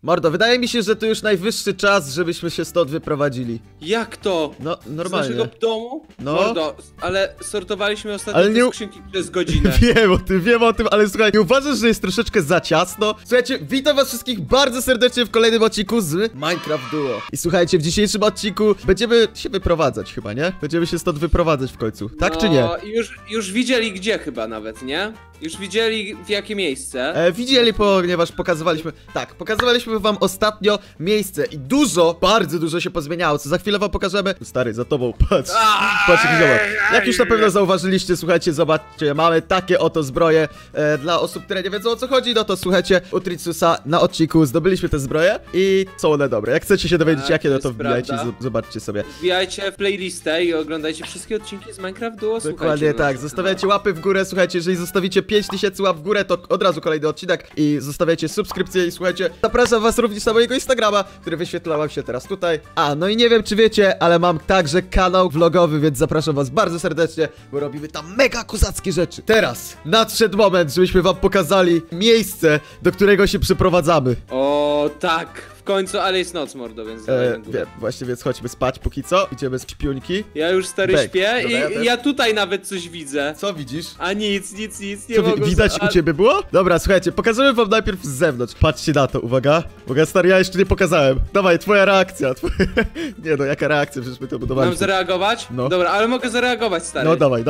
Mordo, wydaje mi się, że to już najwyższy czas, żebyśmy się stąd wyprowadzili. Jak to? No, normalnie. Z naszego domu? No. Mordo, ale sortowaliśmy ostatnio te skrzynki przez godzinę. Wiem o tym, ale słuchaj, nie uważasz, że jest troszeczkę za ciasno? Słuchajcie, witam was wszystkich bardzo serdecznie w kolejnym odcinku z Minecraft Duo. I słuchajcie, w dzisiejszym odcinku będziemy się wyprowadzać chyba, nie? Będziemy się stąd wyprowadzać w końcu, tak czy nie? Już widzieli gdzie chyba nawet, nie? Już widzieli w jakie miejsce. Widzieli, ponieważ pokazywaliśmy wam ostatnio miejsce i bardzo dużo się pozmieniało, co za chwilę wam pokażemy. Stary, za tobą, patrz, patrz jaki zobacz. Jak już na pewno zauważyliście, słuchajcie, zobaczcie, mamy takie oto zbroje. Dla osób, które nie wiedzą o co chodzi, no to słuchajcie, u Tritsusa na odcinku zdobyliśmy te zbroje i są one dobre. Jak chcecie się dowiedzieć jakie, no to wbijajcie i zobaczcie sobie. Wbijajcie w playlistę i oglądajcie wszystkie odcinki z Minecraft Duo. Dokładnie tak, zostawiajcie łapy w górę, słuchajcie, jeżeli zostawicie 5000 łap w górę, to od razu kolejny odcinek i zostawiajcie subskrypcję i słuchajcie, zapraszam was również na mojego Instagrama, który wyświetla wam się teraz tutaj. No i nie wiem czy wiecie, ale mam także kanał vlogowy, więc zapraszam was bardzo serdecznie, bo robimy tam mega kozackie rzeczy. Teraz nadszedł moment, żebyśmy wam pokazali miejsce, do którego się przeprowadzamy. O tak. W końcu, ale jest noc, mordo, więc wiem, właśnie, więc chodźmy spać póki co. Idziemy z śpiunki. Ja już stary śpię i ja tutaj nawet coś widzę. Co widzisz? A nic, nie mogę. Widać u ciebie było? Dobra, słuchajcie, pokażemy wam najpierw z zewnątrz. Patrzcie na to, uwaga. Uwaga, stary, ja jeszcze nie pokazałem. Dawaj, twoja reakcja. Nie no, jaka reakcja, przecież my to budowaliśmy. Mam zareagować? No. Dobra, ale mogę zareagować, stary. No, dawaj.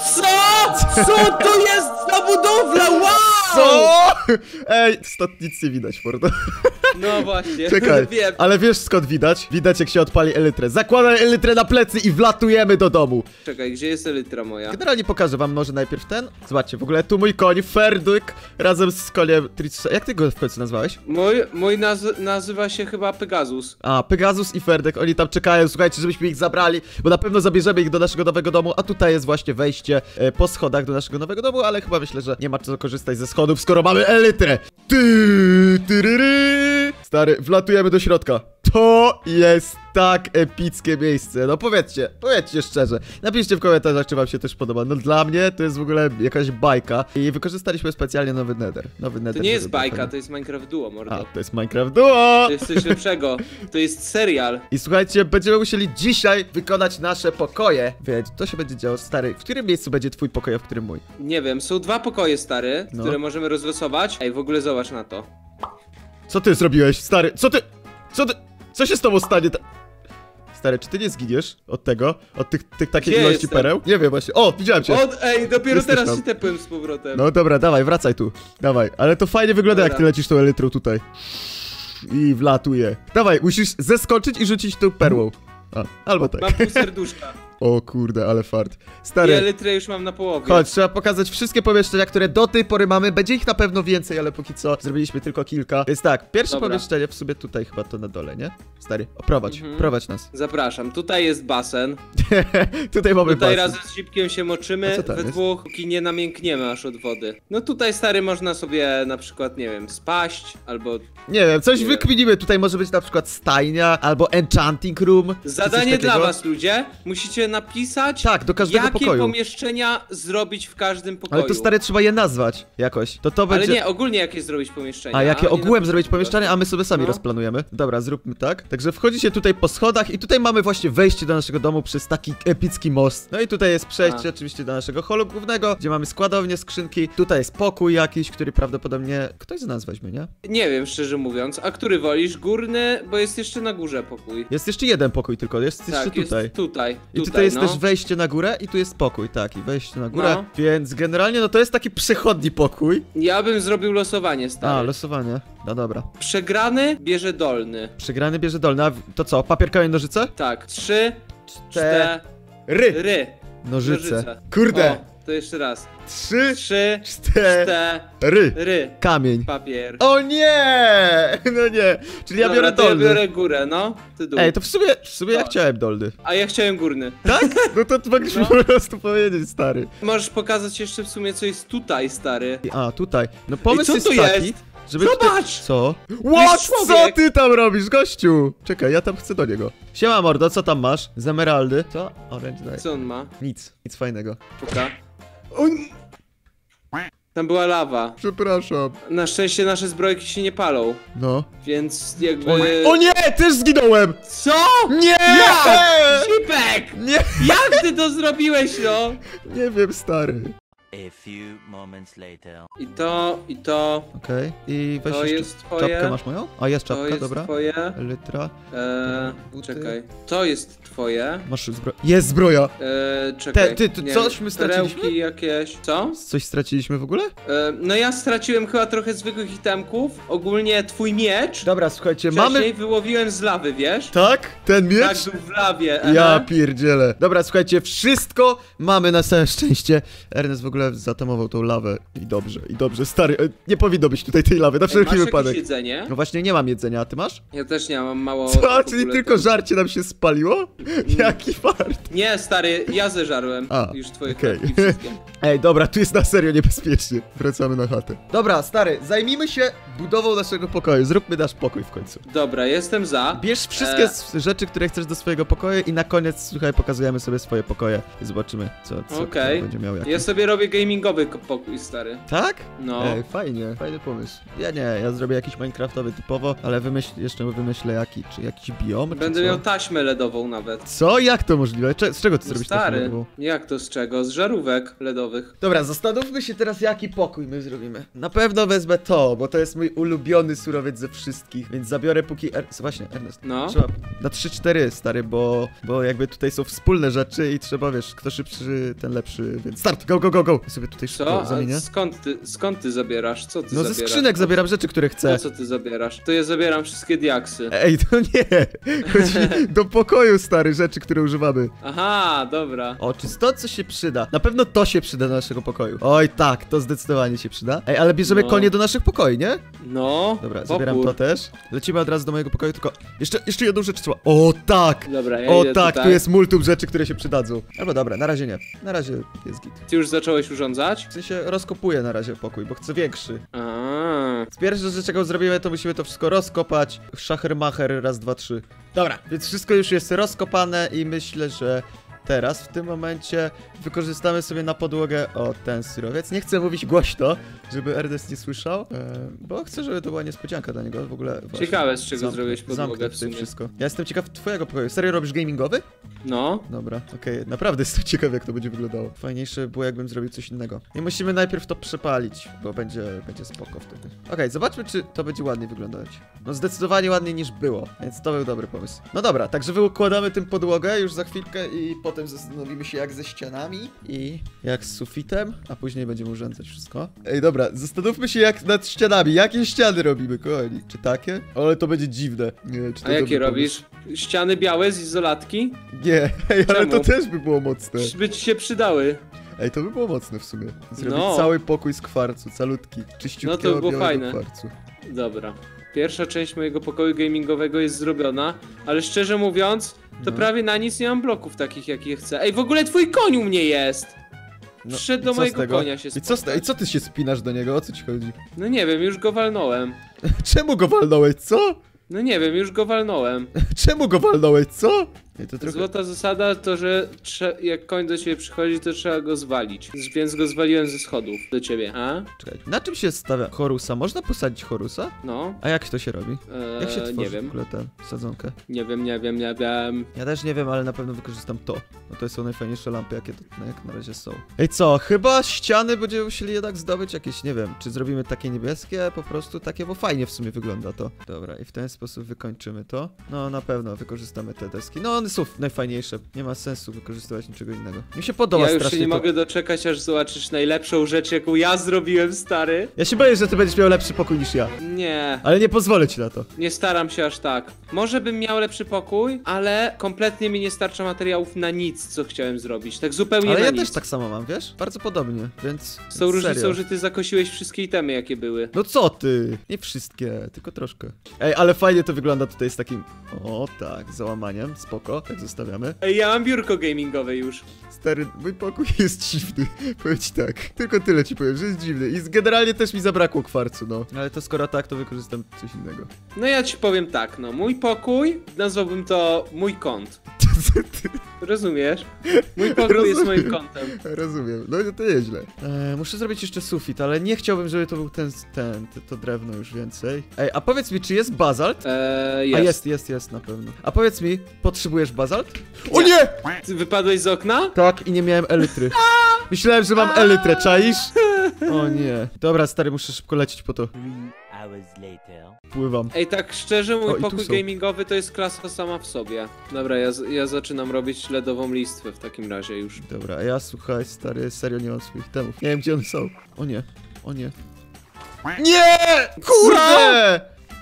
Co to jest za budowla? Wow! Co? Ej, stąd nic nie widać, mordo. No właśnie. Czekaj, wiem. ale wiesz skąd widać? Widać jak się odpali elytrę. Zakładaj elytrę na plecy i wlatujemy do domu. Czekaj, gdzie jest elytra moja? Generalnie pokażę wam może najpierw ten. Zobaczcie, w ogóle tu mój koń, Ferdyk, razem z koniem Tritsusa. Jak ty go w końcu nazwałeś? Mój nazywa się chyba Pegasus. Pegasus i Ferdyk, oni tam czekają, słuchajcie, żebyśmy ich zabrali, bo na pewno zabierzemy ich do naszego nowego domu, a tutaj jest właśnie wejście po schodach do naszego nowego domu, ale chyba myślę, że nie ma co korzystać ze schodów, skoro mamy elytrę. Stary, wlatujemy do środka. To jest tak epickie miejsce. No powiedzcie szczerze. Napiszcie w komentarzach, czy wam się też podoba. No dla mnie to jest w ogóle jakaś bajka. I wykorzystaliśmy specjalnie nowy nether. To nie jest bajka, to jest Minecraft Duo, mordo. To jest Minecraft Duo! To jest coś lepszego. To jest serial. I słuchajcie, będziemy musieli dzisiaj wykonać nasze pokoje. Więc to się będzie działo, stary. W którym miejscu będzie twój pokój, a w którym mój? Nie wiem, są dwa pokoje, stary, które możemy rozlosować. Ej, w ogóle zobacz na to. Co ty zrobiłeś, stary? Co się z tobą stanie? Stary, czy ty nie zginiesz od tego? Od tych takich ilości pereł? Nie wiem właśnie. O, widziałem cię. Ej, dopiero teraz się tepłem z powrotem. No dobra, dawaj, wracaj tu. Dawaj, ale to fajnie wygląda, jak ty lecisz tą elytrą tutaj. I wlatuje. Dawaj, musisz zeskoczyć i rzucić tą perłą. Albo tak. Mam pół serduszka. O kurde, ale fart. Stary. I elytrę już mam na połowie. Chodź, trzeba pokazać wszystkie pomieszczenia, które do tej pory mamy. Będzie ich na pewno więcej, ale póki co zrobiliśmy tylko kilka. Więc tak, pierwsze pomieszczenie w sobie tutaj chyba to na dole, nie? Stary, prowadź nas. Zapraszam, tutaj jest basen. Tutaj mamy basen. Tutaj razem z Zipkiem się moczymy we dwóch, póki nie namiękniemy aż od wody. No tutaj, stary, można sobie na przykład, nie wiem, spaść, albo... Nie wiem, coś wykminimy. Tutaj może być na przykład stajnia, albo enchanting room. Zadanie dla was, ludzie. Musicie napisać, do każdego jakie pokoju pomieszczenia zrobić w każdym pokoju. Ale to, stary, trzeba je nazwać jakoś. To będzie... Ale nie, ogólnie jakie zrobić pomieszczenia. Jakie ogółem zrobić pomieszczenia, a my sobie sami rozplanujemy. Dobra, zróbmy tak. Także wchodzi się tutaj po schodach i tutaj mamy właśnie wejście do naszego domu przez taki epicki most. No i tutaj jest przejście oczywiście do naszego holu głównego, gdzie mamy składownię, skrzynki. Tutaj jest pokój jakiś, który prawdopodobnie ktoś z nas weźmie, nie? Nie wiem, szczerze mówiąc. A który wolisz? Górny, bo jest jeszcze na górze pokój. Jest jeszcze jeden pokój tylko, jest jeszcze tutaj. Jest tutaj. I tutaj jest też wejście na górę i tu jest pokój, i wejście na górę. Więc generalnie no to jest taki przechodni pokój. Ja bym zrobił losowanie, stary. Losowanie. No dobra. Przegrany bierze dolny. Przegrany bierze dolny, a to co? Papier, kamień, nożyce? Tak. 3, 4. Nożyce. Kurde. To jeszcze raz. 3, 4. Kamień. Papier. O nie! No nie. Czyli ja biorę dolny. Ja biorę górę, no. Ty dół. Ej, to w sumie ja chciałem dolny. A ja chciałem górny. Tak? No to mogliśmy po prostu powiedzieć, stary. Możesz pokazać jeszcze w sumie, co jest tutaj, stary. Tutaj. No pomysł jest taki, żeby zobacz! Co? What? Co ty tam robisz, gościu? Czekaj, ja tam chcę do niego. Siema, mordo, co tam masz? Z emeraldy? Co? Orange daj. Co on ma? Nic fajnego. Puka. Tam była lawa. Przepraszam. Na szczęście nasze zbrojki się nie palą. No. Więc jakby... O nie, też zginąłem! Co? Nie! Jak? Zipek! Nie! Jak ty to zrobiłeś, no? Nie wiem, stary. A few moments later. I to... Okej, i weź To jeszcze jest twoje. czapkę masz moją? A, jest To czapka, jest dobra. twoje. Elytra. Buty. Czekaj. To jest twoje. Masz zbroję. Jest zbroja! Czekaj. Ty, nie coś wiem, my straciliśmy? perełki jakieś. Co? Coś straciliśmy w ogóle? No ja straciłem chyba trochę zwykłych itemków. Ogólnie twój miecz. Dobra, słuchajcie, Wcześniej wyłowiłem z lawy, wiesz? Tak? Ten miecz? Tak, był w lawie. Ja aha. pierdzielę. Dobra, słuchajcie, wszystko mamy na całe szczęście. Ernest w ogóle zatamował tą lawę. I dobrze, stary, nie powinno być tutaj tej lawy, na wszelki Masz wypadek. jakieś jedzenie? No właśnie nie mam jedzenia, a ty masz? Ja też nie mam mało. Co? w Czyli ogóle tylko tego. żarcie nam się spaliło? Jaki fart. Nie, stary, ja zeżarłem. A, już twoje okej. chlebki wszystkie. Ej, dobra, tu jest na serio niebezpiecznie. Wracamy na chatę. Dobra, stary, zajmijmy się budową naszego pokoju. Zróbmy nasz pokój w końcu. Dobra, jestem za. Bierz wszystkie rzeczy, które chcesz do swojego pokoju i na koniec, słuchaj, pokazujemy sobie swoje pokoje i zobaczymy, co Okej. kto będzie miał jakie. Ja sobie robię gamingowy pokój, stary. Tak? No. Ej, fajnie, fajny pomysł. Ja zrobię jakiś minecraftowy typowo, ale jeszcze wymyślę jaki, czy jakiś biom, Będę czy co? miał taśmę LEDową nawet. Co? Jak to możliwe? Z czego ty No zrobisz taką stary, lodową? jak to z czego? Z żarówek LEDowych. Dobra, zastanówmy się teraz, jaki pokój my zrobimy. Na pewno wezmę to, bo to jest mój ulubiony surowiec ze wszystkich, więc zabiorę póki... Właśnie, Ernest. No. Trzeba na 3-4, stary, bo jakby tutaj są wspólne rzeczy i trzeba, wiesz, kto szybszy, ten lepszy, więc start, go! Ja sobie tutaj szybko Co? zamienię. A skąd ty zabierasz? Co ty No zabierasz? ze skrzynek zabieram rzeczy, które chcę. To co ty zabierasz? To ja zabieram wszystkie diaksy. Ej, to nie! Chodzi do pokoju, stary, rzeczy, które używamy. Aha, dobra. O, czy stąd coś się przyda? Na pewno to się przyda do naszego pokoju. Oj, tak, to zdecydowanie się przyda. Ej, ale bierzemy No. konie do naszych pokoi, nie? No. Dobra, zabieram opór. to też. Lecimy od razu do mojego pokoju, tylko jeszcze jedną rzecz trzeba. O, tak! Dobra, ja O, idę tak, tutaj. tu jest multum rzeczy, które się przydadzą. Albo dobra, na razie nie. Na razie jest git. Ty już zacząłeś urządzać? W sensie rozkopuję na razie pokój, bo chcę większy. A. Pierwsze rzecz, czego zrobimy, to musimy to wszystko rozkopać. Szachermacher, raz, dwa, trzy. Dobra, więc wszystko już jest rozkopane i myślę, że teraz, w tym momencie, wykorzystamy sobie na podłogę ten surowiec. Nie chcę mówić głośno, żeby Ernest nie słyszał, bo chcę, żeby to była niespodzianka dla niego w ogóle. Właśnie. Ciekawe, z czego Zamknę- zrobiłeś podłogę zamknę w tutaj sumie. wszystko. Ja jestem ciekaw twojego pokoju. Serio robisz gamingowy? No. Dobra, okej, naprawdę jestem ciekaw, jak to będzie wyglądało. Fajniejsze by było, jakbym zrobił coś innego. I musimy najpierw to przepalić, bo będzie spoko wtedy. Okej, zobaczmy, czy to będzie ładniej wyglądać. No zdecydowanie ładniej niż było, więc to był dobry pomysł. No dobra, także wyukładamy tym podłogę już za chwilkę i potem zastanowimy się, jak ze ścianami i jak z sufitem, a później będziemy urządzać wszystko. Ej, dobra, zastanówmy się, jak nad ścianami. Jakie ściany robimy, kochani? Czy takie? Ale to będzie dziwne. Nie wiem, czy to A jakie dobry robisz? Ściany białe z izolatki? Nie, ej, ale Czemu? to też by było mocne. By ci się przydały. Ej, to by było mocne w sumie. Zrobić No. cały pokój z kwarcu, calutki, czyściutkiego No to by było białego fajne. kwarcu. Dobra. Pierwsza część mojego pokoju gamingowego jest zrobiona, ale szczerze mówiąc, to No. prawie na nic nie mam bloków takich, jakie chcę. Ej, w ogóle twój koń u mnie jest! Przyszedł i do co z mojego tego? konia się I co, spotkać. I co ty się spinasz do niego? O co ci chodzi? No nie wiem, już go walnąłem. Czemu go walnąłeś, co? No nie wiem, już go walnąłem. Czemu go walnąłeś, co? Ej, to trochę... Złota zasada to, że jak koń do ciebie przychodzi, to trzeba go zwalić. Więc go zwaliłem ze schodów do ciebie, a? Czekaj, na czym się stawia Horusa? Można posadzić Horusa? No. A jak to się robi? Jak się tworzy nie w wiem. ogóle tę sadzonkę? Nie wiem. Ja też nie wiem, ale na pewno wykorzystam to. No to są najfajniejsze lampy, jakie jak na razie są. Ej, co? Chyba ściany będziemy musieli jednak zdobyć jakieś, nie wiem, czy zrobimy takie niebieskie, po prostu takie, bo fajnie w sumie wygląda to. Dobra, i w ten sposób wykończymy to. No, na pewno wykorzystamy te deski. No, one są najfajniejsze. Nie ma sensu wykorzystywać niczego innego. Mi się podoba Ja już strasznie się nie to. mogę doczekać, aż zobaczysz najlepszą rzecz, jaką ja zrobiłem, stary. Ja się boję, że ty będziesz miał lepszy pokój niż ja. Nie, Ale nie pozwolę ci na to. nie staram się aż tak. Może bym miał lepszy pokój, ale kompletnie mi nie starcza materiałów na nic, co chciałem zrobić. Tak zupełnie Ale na ja nic. też tak samo mam, wiesz? Bardzo podobnie, więc... Z tą różnicą, serio. że ty zakosiłeś wszystkie itemy, jakie były. No co ty? Nie wszystkie, tylko troszkę. Ej, ale fajnie to wygląda tutaj z takim... O tak, załamaniem, spoko, tak zostawiamy. Ej, ja mam biurko gamingowe już. Stary, mój pokój jest dziwny, powiem ci tak. Tylko tyle ci powiem, że jest dziwny i generalnie też mi zabrakło kwarcu, no. Ale to skoro tak, to wykorzystam coś innego. No ja ci powiem tak, no mój pokój, nazwałbym to mój kąt. Co ty? Rozumiesz? Mój pokój jest moim kątem. Rozumiem, no to nieźle. Muszę zrobić jeszcze sufit, ale nie chciałbym, żeby to był to drewno już więcej. Ej, a powiedz mi, czy jest bazalt? Jest. A jest na pewno. A powiedz mi, potrzebujesz bazalt? O nie! Ty wypadłeś z okna? Tak, i nie miałem elitry. Myślałem, że mam elytrę, czaisz? O nie. Dobra, stary, muszę szybko lecieć po to. 3 hours later. Pływam. Ej, tak szczerze, mój O, i tu pokój są. gamingowy to jest klasa sama w sobie. Dobra, ja zaczynam robić LEDową listwę w takim razie już. Dobra, a ja, słuchaj, stary, serio nie mam swoich temów. Nie wiem, gdzie one są. O nie, o nie. Nie! Kurde!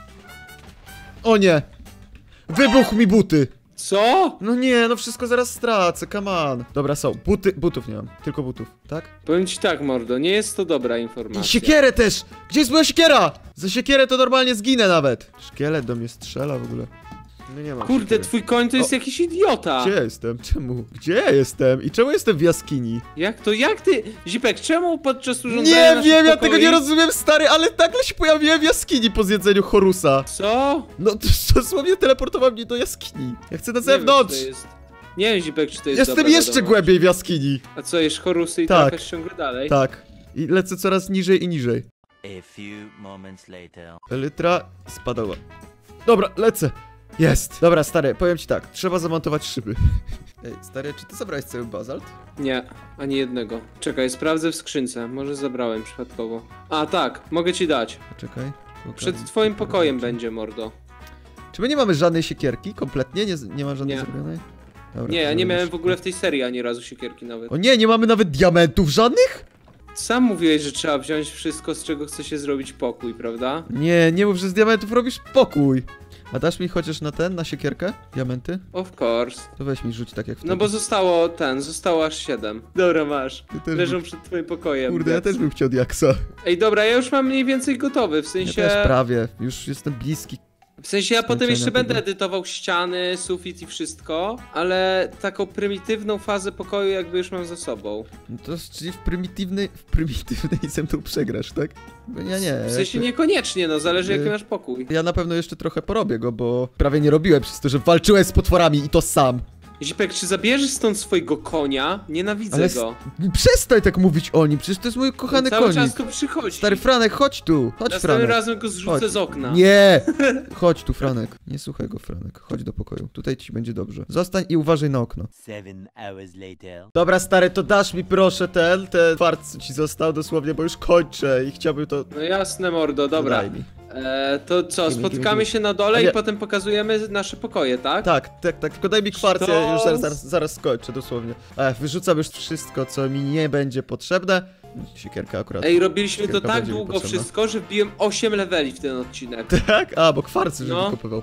O nie! Wybuchł mi buty! Co? No nie, no wszystko zaraz stracę, come on. Dobra, są. Butów nie mam, tylko butów, tak? Powiem ci tak, mordo, nie jest to dobra informacja. I siekierę też! Gdzie jest moja siekiera? Za siekierę to normalnie zginę nawet. Szkielet do mnie strzela w ogóle. No nie mam Kurde, siekiery. twój koń to jest jakiś idiota. Gdzie ja jestem? Czemu? Gdzie ja jestem? I czemu jestem w jaskini? Jak to? Jak ty? Zipek, czemu podczas urządzania Nie naszych wiem, ja pokoi... tego nie rozumiem, stary, ale nagle się pojawiłem w jaskini po zjedzeniu Horusa. Co? No, to dosłownie teleportował mnie do jaskini. Ja chcę na zewnątrz. Nie wiem, Zipek, czy to jest Jestem dobra jeszcze wiadomość. głębiej w jaskini. A co, jesz chorusy i Tak. trafiasz ciągle dalej? Tak. I lecę coraz niżej i niżej. A few moments later. Elytra spadała. Dobra, lecę. Jest. Dobra, stary, powiem ci tak. Trzeba zamontować szyby. Ej, stary, czy ty zabrałeś cały bazalt? Nie, ani jednego. Czekaj, sprawdzę w skrzynce. Może zabrałem przypadkowo. A tak, mogę ci dać. Poczekaj. Przed twoim pokojem będzie, mordo. Czy my nie mamy żadnej siekierki? Kompletnie? Nie ma żadnej Nie. zrobionej? Dobra, Nie, ja nie zrobimy miałem w szybko. ogóle w tej serii ani razu siekierki nawet. O nie mamy nawet diamentów żadnych? Sam mówiłeś, że trzeba wziąć wszystko, z czego chce się zrobić pokój, prawda? Nie mów, że z diamentów robisz pokój. A dasz mi chociaż na siekierkę? Diamenty? Of course. To weź mi rzuć tak jak wtedy. No bo zostało aż 7. Dobra, masz. Ty też Leżą bym- przed twoim pokojem. Kurde, ja też bym chciał diaksa. Ej, dobra, ja już mam mniej więcej gotowy, w Ja sensie... też prawie. Już jestem bliski. W sensie ja potem jeszcze Skończenia będę tego. edytował ściany, sufit i wszystko, ale taką prymitywną fazę pokoju jakby już mam za sobą. No to czyli w prymitywnej ze mną przegrasz, tak? Bo ja nie. W sensie jakby- niekoniecznie, no zależy jaki Nie. masz pokój. Ja na pewno jeszcze trochę porobię go, bo prawie nie robiłem przez to, że walczyłem z potworami i to sam. Zipek, czy zabierzesz stąd swojego konia? Nienawidzę Ale go. przestań tak mówić o nim, przecież to jest mój kochany Cały konik. czas tu przychodzi. Stary Franek, chodź tu. Chodź, Następnym Franek. razem go zrzucę Chodź. z okna. Nie! Chodź tu, Franek. Nie słuchaj go, Franek. Chodź do pokoju. Tutaj ci będzie dobrze. Zostań i uważaj na okno. 7 hours later. Dobra, stary, to dasz mi proszę ten fart, co ci został dosłownie, bo już kończę i chciałbym to... No jasne, mordo, dobra. Daj mi. To co, Gimme, spotkamy gimme. się na dole A nie. i potem pokazujemy nasze pokoje, tak? Tak, tylko daj mi kwarc, ja Sztos. już zaraz skończę, dosłownie. Wyrzucam już wszystko, co mi nie będzie potrzebne. Siekierka akurat. Ej, robiliśmy to Siekierka tak będzie mi długo potrzebna. wszystko, że wbiłem 8 leveli w ten odcinek. Tak? A, bo kwarcy, żebym No. kupował.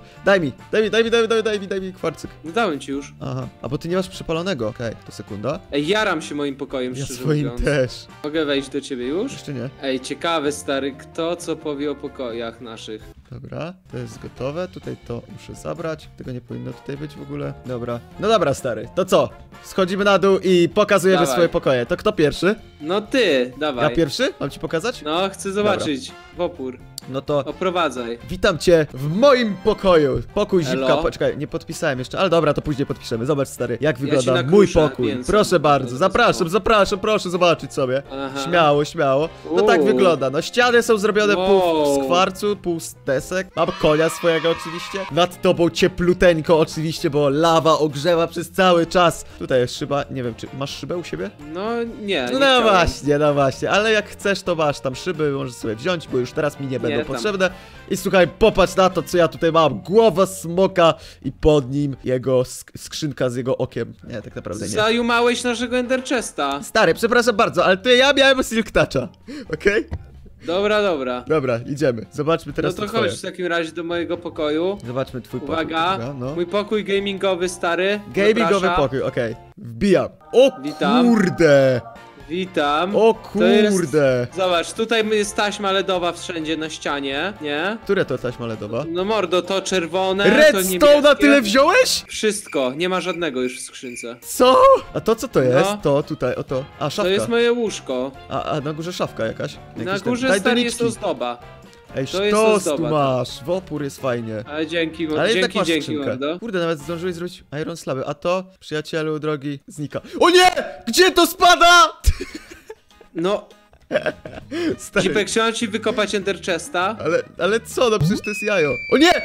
Daj mi kwarcyk. No dałem ci już. Aha, a bo ty nie masz przypalonego. Okej, to sekunda. Ej, jaram się moim pokojem, Ja szczerze swoim mówiąc. też. Mogę wejść do ciebie już? Jeszcze nie. Ej, ciekawe, stary, kto co powie o pokojach naszych. Dobra, to jest gotowe. Tutaj to muszę zabrać. Tego nie powinno tutaj być w ogóle. Dobra. No dobra, stary. To co? Schodzimy na dół i pokazujemy Dawaj. swoje pokoje. To kto pierwszy? No ty, dawaj. Ja pierwszy? Mam ci pokazać? No, chcę zobaczyć. W opór. No to Oprowadzaj. witam cię w moim pokoju. Pokój Elo. Zipka. Poczekaj, nie podpisałem jeszcze, ale dobra, to później podpiszemy. Zobacz, stary, jak ci wygląda mój nakruszę pokój. mięso. Proszę bardzo, Dobra, zapraszam, proszę zobaczyć sobie. Aha. Śmiało. No tak Uuu. wygląda. No ściany są zrobione pół Wow. z kwarcu, pół z desek. Mam konia swojego oczywiście. Nad tobą ciepluteńko oczywiście, bo lawa ogrzewa przez cały czas. Tutaj jest szyba, nie wiem, czy masz szybę u siebie? No nie, No, no właśnie, ale jak chcesz, to masz tam szyby, możesz sobie wziąć, bo już teraz mi nie będą tam. potrzebne. I słuchaj, popatrz na to, co ja tutaj mam. Głowa smoka i pod nim jego skrzynka z jego okiem. Nie, tak naprawdę nie. Zajumałeś naszego Ender Chesta. Stary, przepraszam bardzo, ale ja miałem Silk Toucha, okej? Dobra. Dobra, idziemy. Zobaczmy No teraz to twoje. chodź w takim razie do mojego pokoju. Zobaczmy twój pokój. Uwaga, Dobra, no. mój pokój gamingowy stary. Gamingowy Zapraszam. pokój, okej. Wbijam. O Witam. kurde! Witam. O To jest- kurde! Zobacz, tutaj jest taśma LEDowa wszędzie na ścianie, nie? Które to taśma LEDowa? No mordo, to czerwone, to Redstone na niebieskie. tyle wziąłeś? Wszystko, nie ma żadnego już w skrzynce. Co? A to co to jest? No. To tutaj, oto. A, szafka. To jest moje łóżko. A na górze szafka jakaś? Na Jakiś ten- górze daj stary doniczki. jest ozdoba. Ej, To jest sztos tu ozdoba, masz, w opór jest fajnie. Ale dzięki, Ale i tak dzięki, masz dzięki, skrzynkę. mordo. Kurde, nawet zdążyłeś zrobić Iron Slaby, a to, przyjacielu drogi, znika. O nie! Gdzie to spada?! No, Stary, Zipek, chciałem ci wykopać Ender Chesta. ale co, no przecież to jest jajo. O nie!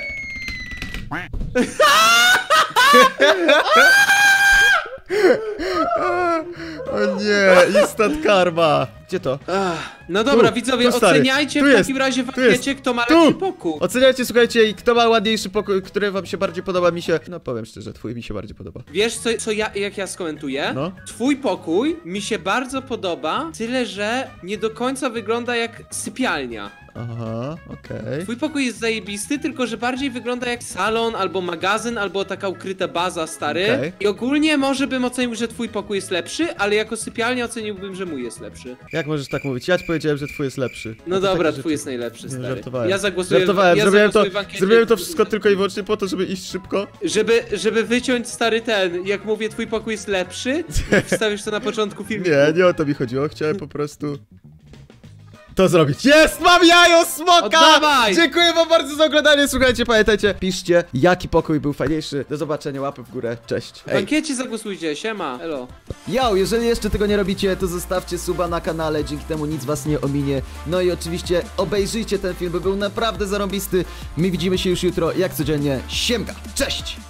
O nie, instant karma. Gdzie to? No dobra, Tu, widzowie, tu, stary. oceniajcie Tu w jest, takim razie w tu jest, ankiecie, kto ma tu. lepszy pokój. Oceniajcie, słuchajcie, i kto ma ładniejszy pokój, który wam się bardziej podoba, mi się... No powiem szczerze, twój mi się bardziej podoba. Wiesz, jak ja skomentuję? No. Twój pokój mi się bardzo podoba, tyle że nie do końca wygląda jak sypialnia. Aha, okej. Twój pokój jest zajebisty, tylko że bardziej wygląda jak salon, albo magazyn, albo taka ukryta baza, stary. Okej. I ogólnie może bym ocenił, że twój pokój jest lepszy, ale jako sypialnia oceniłbym, że mój jest lepszy. Jak możesz tak mówić? Ja ci powiedziałem, że twój jest lepszy. No A to dobra, takie twój rzeczy. jest najlepszy, stary. Żartowałem. Ja zagłosuję. Żartowałem, ja zrobiłem zagłosuję w ankiecie, zrobiłem to wszystko tylko i wyłącznie po to, żeby iść szybko. Żeby wyciąć, stary, jak mówię, twój pokój jest lepszy, wstawisz to na początku filmu. Nie o to mi chodziło, chciałem po prostu... to zrobić. Jest! Mam jajo smoka! Oddawaj! Dziękuję wam bardzo za oglądanie, słuchajcie, pamiętajcie, piszcie, jaki pokój był fajniejszy. Do zobaczenia, łapy w górę, cześć. W ankiecie zagłosujcie, siema, elo. Yo, jeżeli jeszcze tego nie robicie, to zostawcie suba na kanale, dzięki temu nic was nie ominie. No i oczywiście obejrzyjcie ten film, bo był naprawdę zarąbisty. My widzimy się już jutro, jak codziennie. Siemka, cześć!